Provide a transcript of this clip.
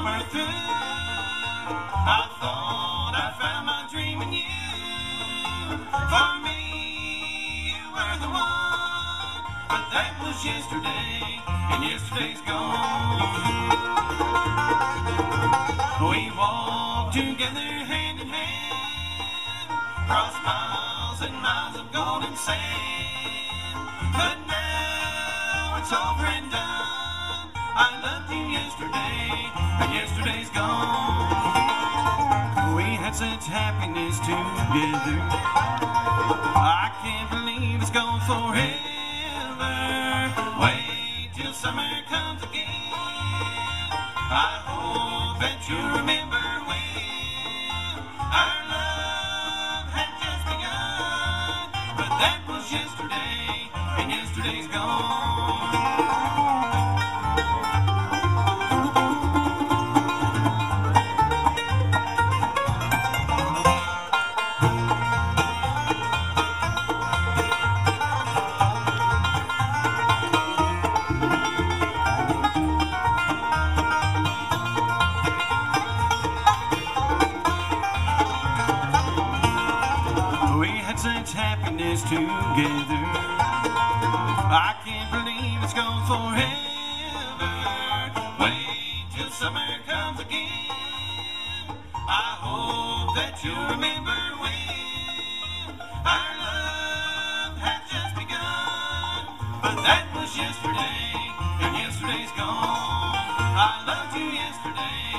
summer through. I thought I found my dream in you. For me, you were the one, but that was yesterday, and yesterday's gone. We walked together hand in hand, across miles and miles of golden sand, but now it's over and done. I loved you yesterday, and yesterday's gone. We had such happiness together, I can't believe it's gone forever. Wait till summer comes again, I hope that you remember when our love had just begun. But that was yesterday, and yesterday's gone. Such happiness together, I can't believe it's gone forever. Wait till summer comes again, I hope that you'll remember when our love had just begun. But that was yesterday, and yesterday's gone. I loved you yesterday,